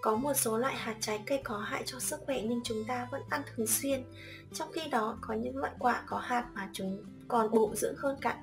Có một số loại hạt trái cây có hại cho sức khỏe nhưng chúng ta vẫn ăn thường xuyên. Trong khi đó có những loại quả có hạt mà chúng còn bổ dưỡng hơn cả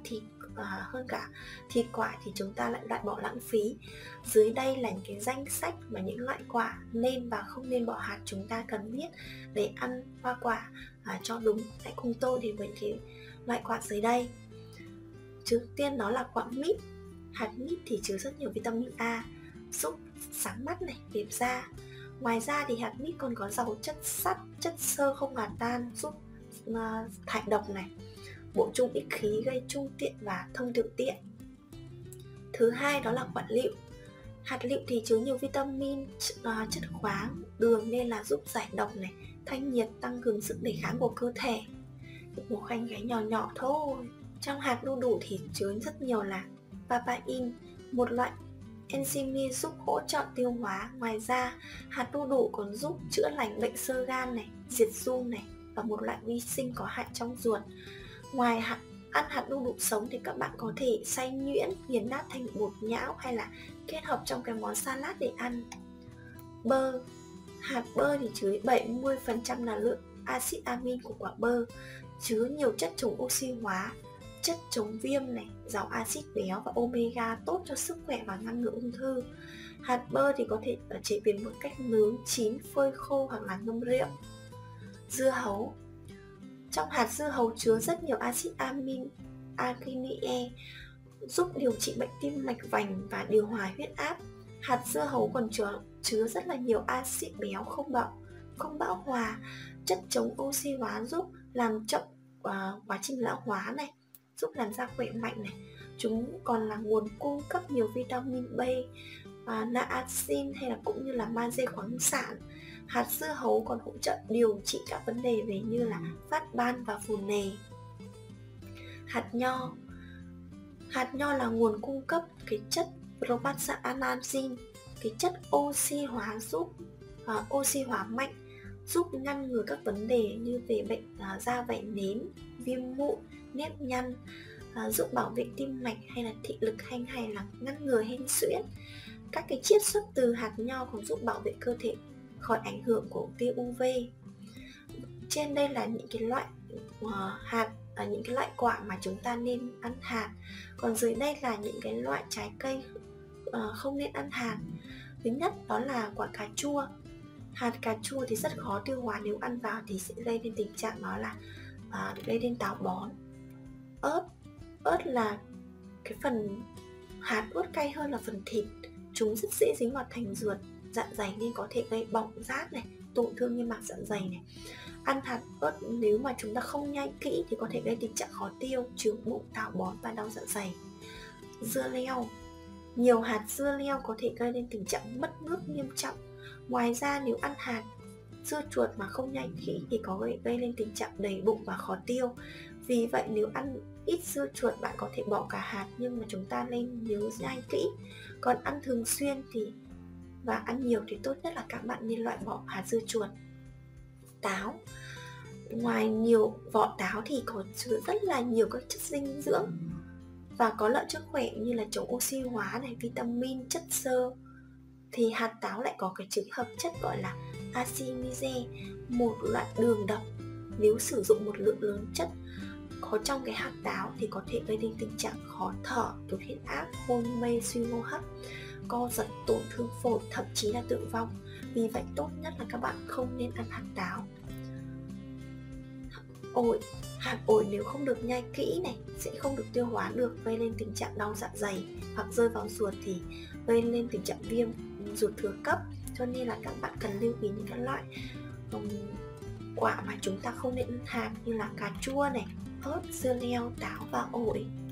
thịt quả thì chúng ta lại loại bỏ lãng phí. Dưới đây là cái danh sách mà những loại quả nên và không nên bỏ hạt chúng ta cần biết để ăn hoa quả cho đúng. Hãy cùng tôi đến với cái loại quả dưới đây. Trước tiên đó là quả mít. Hạt mít thì chứa rất nhiều vitamin A, giúp sáng mắt này, đẹp da. Ngoài ra thì hạt mít còn có giàu chất sắt, chất xơ không hòa tan, giúp thải độc này, bổ sung ích khí, gây trung tiện và thông tiểu tiện. Thứ hai đó là quả lựu. Hạt lựu thì chứa nhiều vitamin, chất khoáng, đường nên là giúp giải độc này, thanh nhiệt, tăng cường sức đề kháng của cơ thể. Một khoanh gáy nhỏ nhỏ thôi. Trong hạt đu đủ thì chứa rất nhiều là papain, một loại enzyme giúp hỗ trợ tiêu hóa. Ngoài ra, hạt đu đủ còn giúp chữa lành bệnh xơ gan này, diệt giun này và một loại vi sinh có hại trong ruột. Ngoài ăn hạt đu đủ sống thì các bạn có thể xay nhuyễn, nghiền nát thành bột nhão hay là kết hợp trong cái món salad để ăn. Bơ. Hạt bơ thì chứa 70% là lượng axit amin của quả bơ, chứa nhiều chất chống oxy hóa, chất chống viêm này, giàu axit béo và omega tốt cho sức khỏe và ngăn ngừa ung thư. Hạt bơ thì có thể chế biến một cách nướng, chín, phơi khô hoặc là ngâm rượu. Dưa hấu. Trong hạt dưa hấu chứa rất nhiều axit amin, arginine, giúp điều trị bệnh tim mạch vành và điều hòa huyết áp. Hạt dưa hấu còn chứa rất là nhiều axit béo không bão hòa, chất chống oxy hóa giúp làm chậm quá trình lão hóa này, giúp làn da khỏe mạnh này. Chúng còn là nguồn cung cấp nhiều vitamin B, niacin hay là cũng như là magie khoáng sản. Hạt dưa hấu còn hỗ trợ điều trị các vấn đề về như là phát ban và phù nề. Hạt nho. Hạt nho là nguồn cung cấp cái chất propanzanazin, cái chất oxy hóa oxy hóa mạnh, giúp ngăn ngừa các vấn đề như về bệnh da vảy nến, viêm mụn, nếp nhăn, giúp bảo vệ tim mạch hay là thị lực hay là ngăn ngừa hen suyễn. Các cái chiết xuất từ hạt nho còn giúp bảo vệ cơ thể khỏi ảnh hưởng của tia UV. Trên đây là những cái loại những cái loại quả mà chúng ta nên ăn hạt. Còn dưới đây là những cái loại trái cây không nên ăn hạt. Thứ nhất đó là quả cà chua. Hạt cà chua thì rất khó tiêu hóa, nếu ăn vào thì sẽ gây đến tình trạng đó là gây đến táo bón. Ớt là cái phần hạt ớt cay hơn là phần thịt, chúng rất dễ dính vào thành ruột, dạ dày nên có thể gây bỏng rát này, tổn thương niêm mạc dạ dày này. Ăn hạt ớt nếu mà chúng ta không nhai kỹ thì có thể gây tình trạng khó tiêu, chướng bụng, táo bón và đau dạ dày. Dưa leo. Nhiều hạt dưa leo có thể gây đến tình trạng mất nước nghiêm trọng. Ngoài ra nếu ăn hạt dưa chuột mà không nhai kỹ thì có gây lên tình trạng đầy bụng và khó tiêu. Vì vậy nếu ăn ít dưa chuột bạn có thể bỏ cả hạt, nhưng mà chúng ta nên nhớ nhai kỹ. Còn ăn thường xuyên và ăn nhiều thì tốt nhất là các bạn nên loại bỏ hạt dưa chuột. Táo. Ngoài nhiều vỏ táo thì có chứa rất là nhiều các chất dinh dưỡng và có lợi cho khỏe như là chống oxy hóa này, vitamin, chất xơ. Thì hạt táo lại có cái chứng hợp chất gọi là acinize, một loại đường độc. Nếu sử dụng một lượng lớn chất có trong cái hạt táo thì có thể gây đến tình trạng khó thở, tụt huyết áp, hôn mê, suy hô hấp, co giật, tổn thương phổi, thậm chí là tử vong. Vì vậy tốt nhất là các bạn không nên ăn hạt táo. Hạt ổi nếu không được nhai kỹ này sẽ không được tiêu hóa được, gây lên tình trạng đau dạ dày, hoặc rơi vào ruột thì gây lên tình trạng viêm ruột thừa cấp. Cho nên là các bạn cần lưu ý những cái loại quả mà chúng ta không nên ăn hạt như là cà chua này, ớt, dưa leo, táo và ổi.